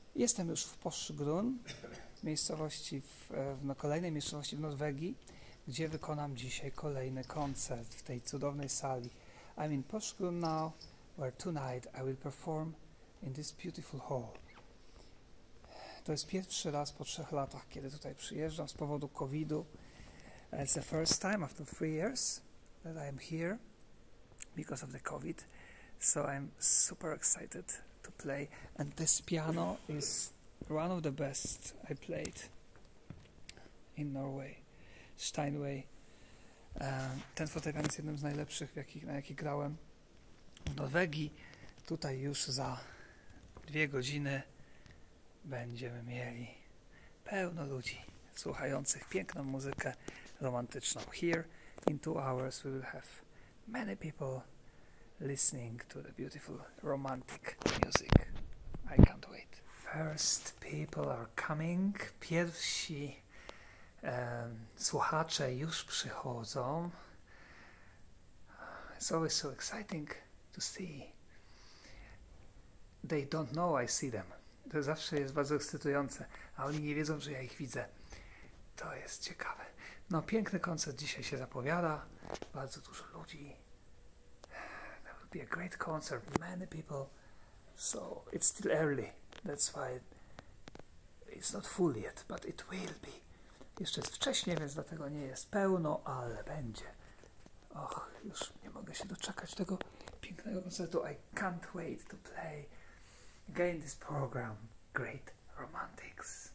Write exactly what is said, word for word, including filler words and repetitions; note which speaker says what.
Speaker 1: Jestem już w Porsgrunn, miejscowości w, w no, kolejnej miejscowości w Norwegii, gdzie wykonam dzisiaj kolejny koncert w tej cudownej sali. I'm in Porsgrunn now, where tonight I will perform in this beautiful hall. To jest pierwszy raz po trzech latach, kiedy tutaj przyjeżdżam z powodu kowida. It's the first time after three years that I am here because of the COVID. So I'm super excited to play, and this piano is one of the best I played in Norway, Steinway. Um, ten fortepian jest jednym z najlepszych, jakich, na jakich grałem w Norwegii. Tutaj już za dwie godziny będziemy mieli pełno ludzi słuchających piękną muzykę romantyczną. Here in two hours we will have many people listening to the beautiful romantic music. I can't wait. First people are coming. Pierwsi um, słuchacze już przychodzą. It's always so exciting to see. They don't know I see them. To zawsze jest bardzo ekscytujące, a oni nie wiedzą, że ja ich widzę. To jest ciekawe. No, piękny koncert dzisiaj się zapowiada. Bardzo dużo ludzi. That will be a great concert. Many people. So it's still early. That's why it's not full yet, but it will be. Jeszcze jest wcześnie, więc dlatego nie jest pełno, ale będzie. Och, już nie mogę się doczekać tego pięknego koncertu. I can't wait to play again this program, Great Romantics.